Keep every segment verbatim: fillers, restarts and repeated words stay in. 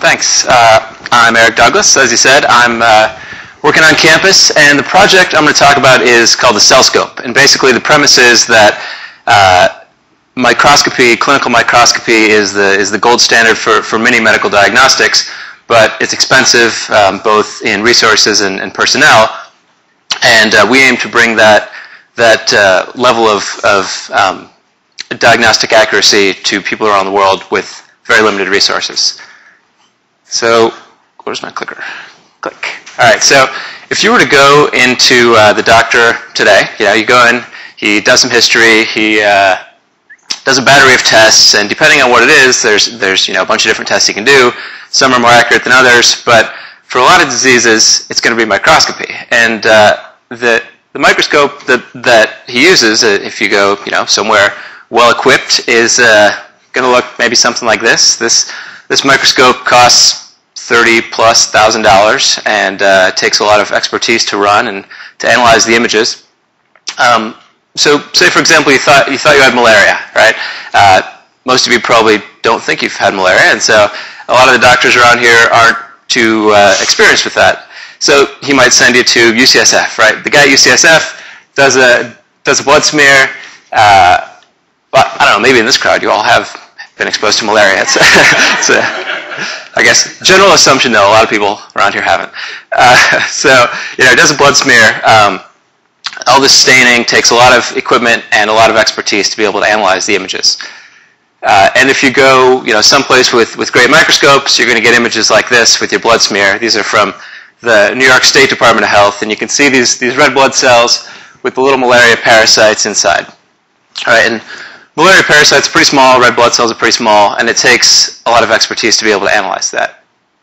Thanks. Uh, I'm Eric Douglas. As you said, I'm uh, working on campus, and the project I'm going to talk about is called the CellScope. And basically the premise is that uh, microscopy, clinical microscopy, is the, is the gold standard for, for many medical diagnostics, but it's expensive um, both in resources and, and personnel, and uh, we aim to bring that, that uh, level of, of um, diagnostic accuracy to people around the world with very limited resources. So, where's my clicker? Click. All right, so if you were to go into uh, the doctor today, you know, you go in, he does some history, he uh, does a battery of tests, and depending on what it is, there's, there's you know, a bunch of different tests he can do. Some are more accurate than others, but for a lot of diseases, it's going to be microscopy. And uh, the, the microscope that, that he uses, uh, if you go you know, somewhere well-equipped, is uh, going to look maybe something like this. This, this microscope costs thirty plus thousand dollars, and uh, it takes a lot of expertise to run and to analyze the images. Um, so, say for example, you thought you thought you had malaria, right? Uh, most of you probably don't think you've had malaria, and so a lot of the doctors around here aren't too uh, experienced with that. So he might send you to U C S F, right? The guy at U C S F does a does a blood smear. Uh, but I don't know. Maybe in this crowd, you all have been exposed to malaria. It's, it's a, I guess, general assumption, though. A lot of people around here haven't. Uh, so, you know, it does a blood smear. Um, all this staining takes a lot of equipment and a lot of expertise to be able to analyze the images. Uh, and if you go, you know, someplace with, with great microscopes, you're going to get images like this with your blood smear. These are from the New York State Department of Health, and you can see these, these red blood cells with the little malaria parasites inside. All right, and malaria parasites are pretty small, red blood cells are pretty small, and it takes a lot of expertise to be able to analyze that.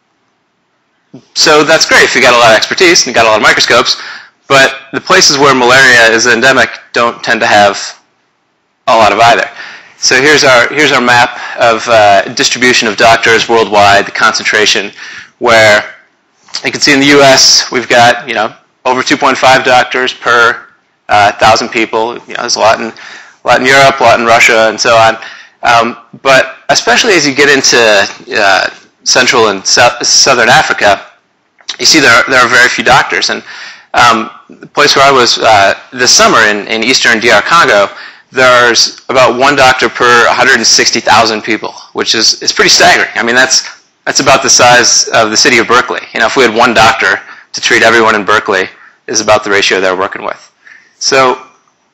So that's great if you got a lot of expertise and you got a lot of microscopes, but the places where malaria is endemic don't tend to have a lot of either. So here's our, here's our map of uh, distribution of doctors worldwide, the concentration, where you can see in the U S we've got, you know, over two point five doctors per uh, thousand people. You know, there's a lot in A lot in Europe, a lot in Russia, and so on. Um, but especially as you get into uh, Central and South, Southern Africa, you see there are, there are very few doctors. And um, the place where I was uh, this summer in, in eastern D R Congo, there's about one doctor per one hundred sixty thousand people, which is, is pretty staggering. I mean, that's, that's about the size of the city of Berkeley. You know, if we had one doctor to treat everyone in Berkeley, is about the ratio they're working with. So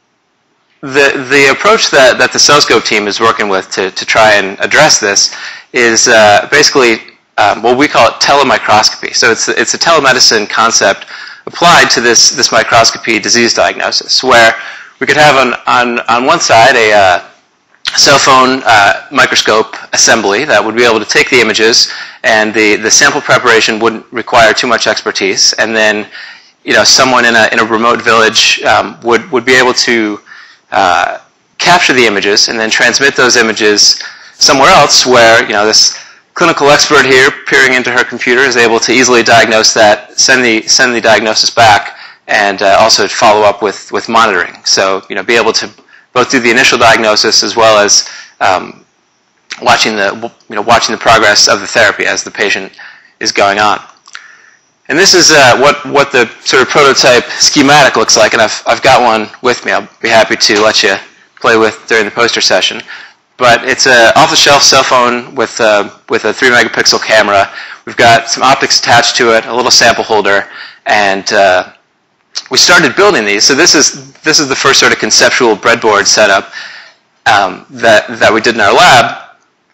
The, the approach that, that the CellScope team is working with to, to try and address this is uh, basically um, what we call it telemicroscopy. So it's, it's a telemedicine concept applied to this, this microscopy disease diagnosis, where we could have on, on, on one side a uh, cell phone uh, microscope assembly that would be able to take the images, and the, the sample preparation wouldn't require too much expertise, and then you know, someone in a, in a remote village um, would, would be able to Uh, capture the images and then transmit those images somewhere else where, you know, this clinical expert here peering into her computer is able to easily diagnose that, send the, send the diagnosis back, and uh, also follow up with, with monitoring. So, you know, be able to both do the initial diagnosis as well as um, watching the, you know, watching the progress of the therapy as the patient is going on. And this is uh, what, what the sort of prototype schematic looks like, and I've, I've got one with me. I'll be happy to let you play with during the poster session. But it's an off-the-shelf cell phone with, uh, with a three megapixel camera. We've got some optics attached to it, a little sample holder, and uh, we started building these. So this is, this is the first sort of conceptual breadboard setup um, that, that we did in our lab.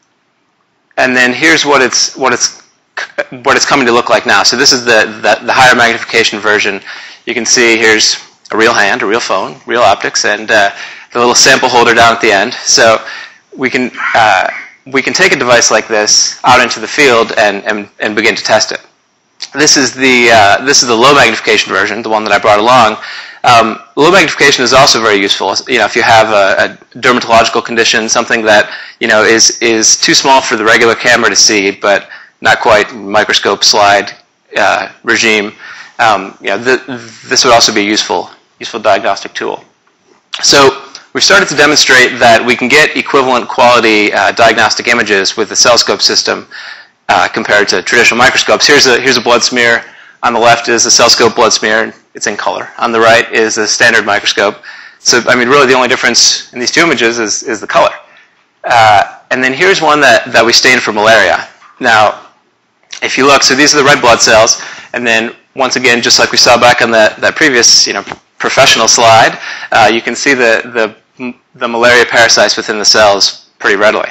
And then here's what it's, what it's what it's coming to look like now. So this is the, the, the higher magnification version. You can see here's a real hand, a real phone, real optics, and uh, the little sample holder down at the end. So we can, uh, we can take a device like this out into the field and, and, and begin to test it. This is, the, uh, this is the low magnification version, the one that I brought along. Um, low magnification is also very useful. You know, if you have a, a dermatological condition, something that you know is, is too small for the regular camera to see, but not quite microscope slide uh, regime, um, you know, th this would also be a useful, useful diagnostic tool. So we've started to demonstrate that we can get equivalent quality uh, diagnostic images with the CellScope system uh, compared to traditional microscopes. Here's a, here's a blood smear. On the left is a cell scope blood smear. It's in color. On the right is a standard microscope. So, I mean, really the only difference in these two images is, is the color. Uh, and then here's one that, that we stained for malaria. Now, if you look, so these are the red blood cells, and then once again, just like we saw back on that, that previous, you know, professional slide, uh, you can see the, the, the malaria parasites within the cells pretty readily.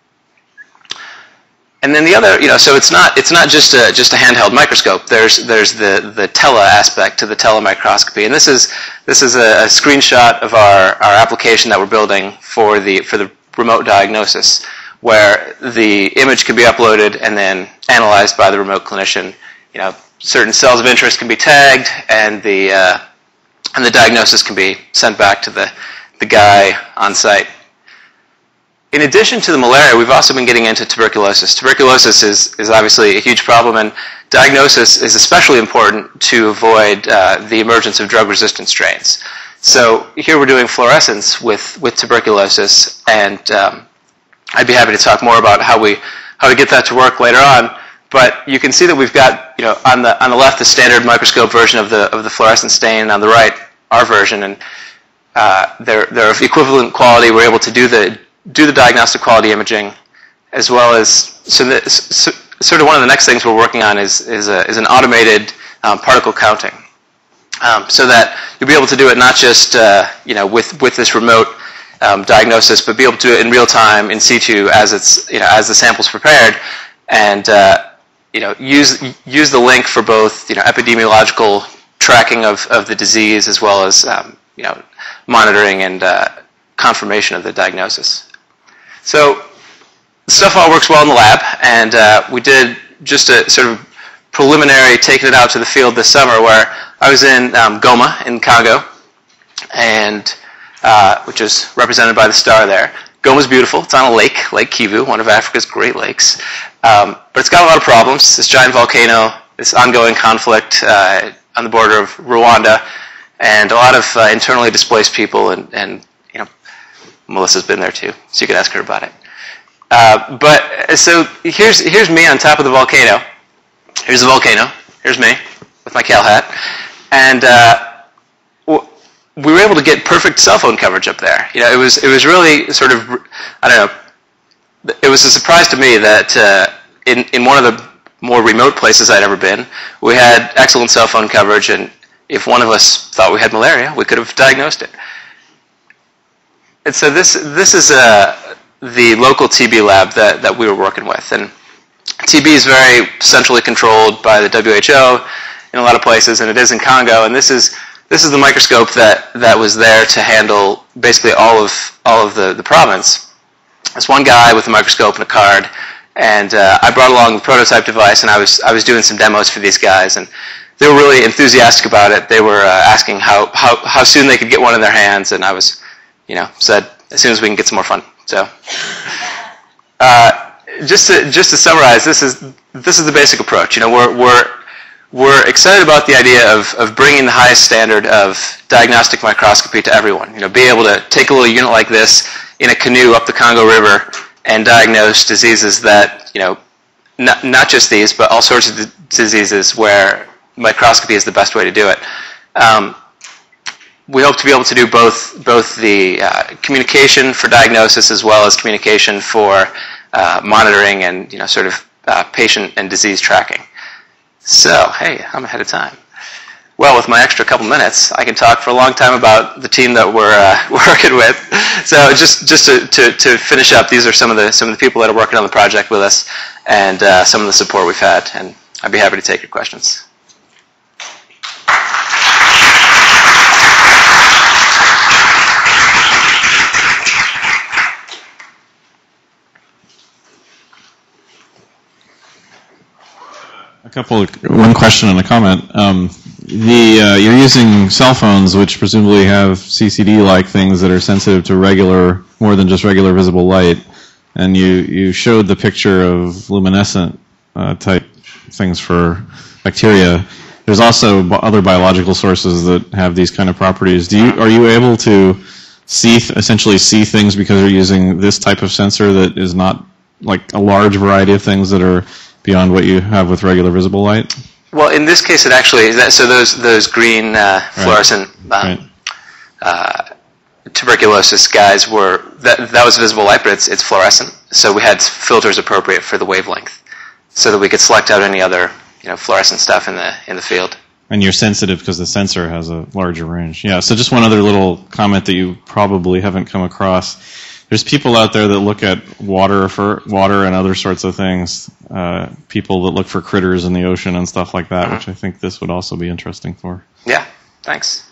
And then the other, you know, so it's not it's not just a just a handheld microscope. There's there's the the tele aspect to the telemicroscopy, and this is this is a, a screenshot of our, our application that we're building for the for the remote diagnosis, where the image can be uploaded and then analyzed by the remote clinician. You know, certain cells of interest can be tagged, and the uh, and the diagnosis can be sent back to the the guy on site. In addition to the malaria, we've also been getting into tuberculosis. Tuberculosis is, is obviously a huge problem, and diagnosis is especially important to avoid uh, the emergence of drug-resistant strains. So here we're doing fluorescence with, with tuberculosis, and um, I'd be happy to talk more about how we how we get that to work later on. But you can see that we've got, you know, on the on the left the standard microscope version of the of the fluorescent stain, and on the right our version, and uh, they're they're of equivalent quality. We're able to do the do the diagnostic quality imaging, as well as, so, the, so sort of one of the next things we're working on is, is, a, is an automated um, particle counting, um, so that you'll be able to do it not just uh, you know, with, with this remote um, diagnosis, but be able to do it in real time in situ as it's, you know, as the sample's prepared, and uh, you know, use, use the link for both, you know, epidemiological tracking of, of the disease, as well as um, you know, monitoring and uh, confirmation of the diagnosis. So stuff all works well in the lab, and uh, we did just a sort of preliminary taking it out to the field this summer, where I was in um, Goma in Congo, and uh, which is represented by the star there. Goma's beautiful. It's on a lake, Lake Kivu, one of Africa's great lakes, um, but it's got a lot of problems. This giant volcano, this ongoing conflict uh, on the border of Rwanda, and a lot of uh, internally displaced people, and, and you know, Melissa's been there too, so you can ask her about it. Uh, but so here's here's me on top of the volcano. Here's the volcano. Here's me with my Cal hat, and uh, we were able to get perfect cell phone coverage up there. You know, it was it was really sort of, I don't know. It was a surprise to me that uh, in in one of the more remote places I'd ever been, we had excellent cell phone coverage, and if one of us thought we had malaria, we could have diagnosed it. And so this this is uh, the local T B lab that, that we were working with. And T B is very centrally controlled by the W H O in a lot of places, and it is in Congo. And this is this is the microscope that, that was there to handle basically all of all of the, the province. There's one guy with a microscope and a card, and uh, I brought along the prototype device, and I was I was doing some demos for these guys, and they were really enthusiastic about it. They were uh, asking how, how how soon they could get one in their hands, and I was, you know, said as soon as we can get some more fun. So, uh, just to just to summarize, this is this is the basic approach. You know, we're we're we're excited about the idea of of bringing the highest standard of diagnostic microscopy to everyone. You know, be able to take a little unit like this in a canoe up the Congo River and diagnose diseases that, you know, not not just these, but all sorts of diseases where microscopy is the best way to do it. Um, We hope to be able to do both both the uh, communication for diagnosis as well as communication for uh, monitoring and, you know, sort of uh, patient and disease tracking. So, hey, I'm ahead of time. Well, with my extra couple minutes, I can talk for a long time about the team that we're uh, working with. So, just just to, to, to finish up, these are some of the some of the people that are working on the project with us, and uh, some of the support we've had. And I'd be happy to take your questions. A couple, of, one question and a comment. Um, the uh, you're using cell phones, which presumably have C C D-like things that are sensitive to regular, more than just regular visible light, and you you showed the picture of luminescent uh, type things for bacteria. There's also b- other biological sources that have these kind of properties. Do you are you able to see th- essentially see things because you're using this type of sensor that is not like a large variety of things that are beyond what you have with regular visible light? Well, in this case, it actually is that, so those those green uh, fluorescent um, right. uh, tuberculosis guys were that that was visible light, but it's it's fluorescent. So we had filters appropriate for the wavelength, so that we could select out any other you know fluorescent stuff in the in the field. And you're sensitive because the sensor has a larger range. Yeah. So just one other little comment that you probably haven't come across. There's people out there that look at water for water and other sorts of things. Uh, people that look for critters in the ocean and stuff like that, mm-hmm. which I think this would also be interesting for. Yeah. Thanks.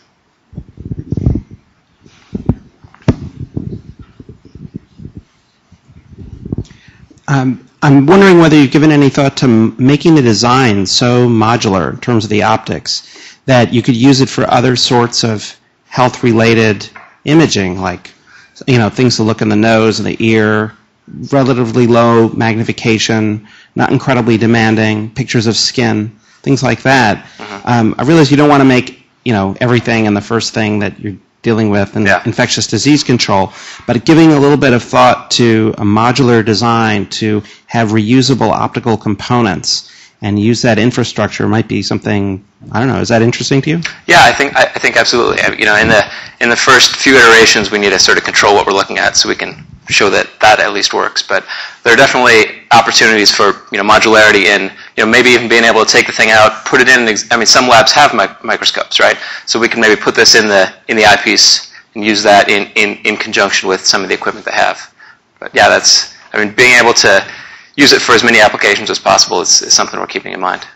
Um, I'm wondering whether you've given any thought to m- making the design so modular in terms of the optics that you could use it for other sorts of health-related imaging, like you know things to look in the nose and the ear, relatively low magnification, not incredibly demanding, pictures of skin, things like that. Mm-hmm. Um, I realize you don't want to make you know everything and the first thing that you're dealing with in yeah. infectious disease control, but giving a little bit of thought to a modular design to have reusable optical components and use that infrastructure might be something, I don't know, is that interesting to you? Yeah, I think I, I think absolutely. You know, in the in the first few iterations, we need to sort of control what we're looking at so we can show that that at least works. But there are definitely opportunities for you know modularity in you know maybe even being able to take the thing out, put it in. I mean, some labs have mi- microscopes, right? So we can maybe put this in the in the eyepiece and use that in, in, in conjunction with some of the equipment they have. But yeah, that's I mean, being able to use it for as many applications as possible is, is something we're keeping in mind.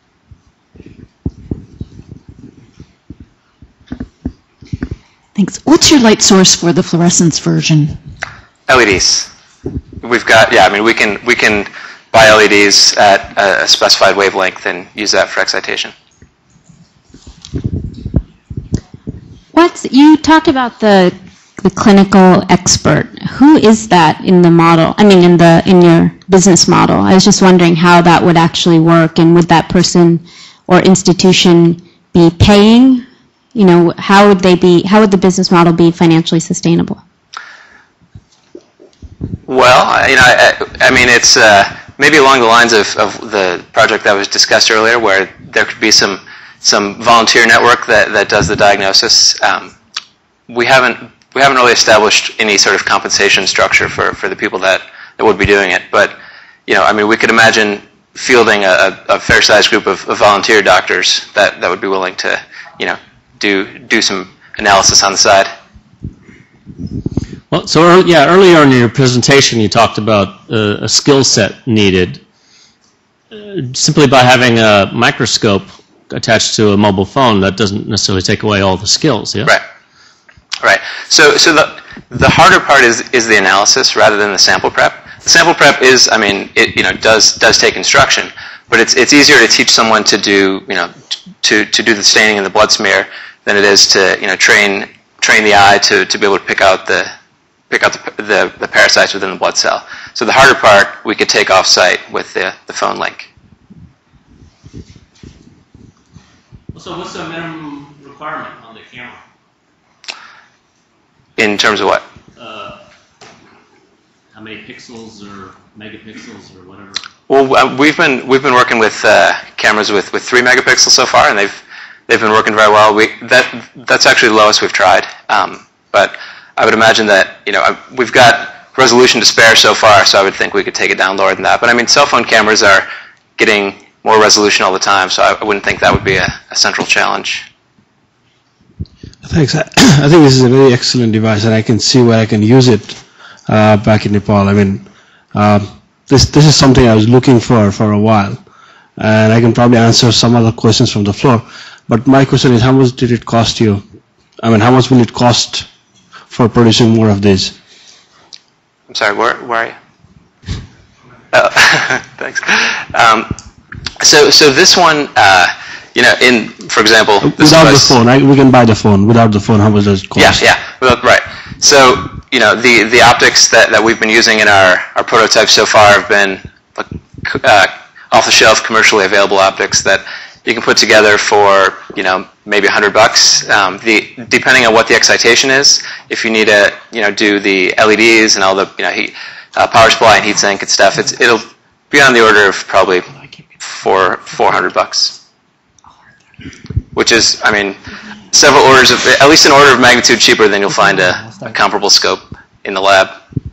Thanks. What's your light source for the fluorescence version? L E Ds. We've got, yeah, I mean, we can we can buy L E Ds at a specified wavelength and use that for excitation. What's, you talked about the the clinical expert. Who is that in the model? I mean, in the in your business model. I was just wondering how that would actually work, and would that person or institution be paying? You know, how would they be? How would the business model be financially sustainable? Well, you know, I, I mean, it's uh, maybe along the lines of, of the project that was discussed earlier, where there could be some some volunteer network that, that does the diagnosis. Um, we haven't we haven't really established any sort of compensation structure for, for the people that, that would be doing it. But you know, I mean, we could imagine fielding a, a fair-sized group of, of volunteer doctors that, that would be willing to, you know, do do some analysis on the side. Well, so yeah, earlier in your presentation, you talked about uh, a skill set needed uh, simply by having a microscope attached to a mobile phone. That doesn't necessarily take away all the skills. Yeah. Right. Right. So, so the the harder part is is the analysis rather than the sample prep. The sample prep is, I mean, it you know does does take instruction, but it's it's easier to teach someone to do you know to to do the staining in the blood smear than it is to you know train train the eye to, to be able to pick out the pick out the, the the parasites within the blood cell. So the harder part we could take off site with the the phone link. So what's the minimum requirement on the camera? In terms of what? Uh, how many pixels or megapixels or whatever? Well, uh, we've been we've been working with uh, cameras with, with three megapixels so far, and they've they've been working very well. We that that's actually the lowest we've tried. Um, but I would imagine that you know we've got resolution to spare so far, so I would think we could take it down lower than that. But I mean, cell phone cameras are getting more resolution all the time, so I wouldn't think that would be a, a central challenge. Thanks. I, I think this is a very excellent device, and I can see where I can use it uh, back in Nepal. I mean, uh, this this is something I was looking for for a while, and I can probably answer some other questions from the floor. But my question is, how much did it cost you? I mean, how much will it cost for producing more of these? I'm sorry, where where are you? Oh, thanks. Um, so so this one. Uh, You know, in for example, this without was, the phone, I, we can buy the phone. Without the phone, how much does it cost? Yeah, yeah, without, right. So you know, the the optics that, that we've been using in our, our prototypes so far have been uh, off-the-shelf, commercially available optics that you can put together for you know maybe a hundred bucks. Um, the depending on what the excitation is, if you need to you know do the L E Ds and all the you know heat, uh, power supply and heat sink and stuff, it's it'll be on the order of probably four four hundred bucks, which is, I mean, several orders of, at least an order of magnitude cheaper than you'll find a, a comparable scope in the lab.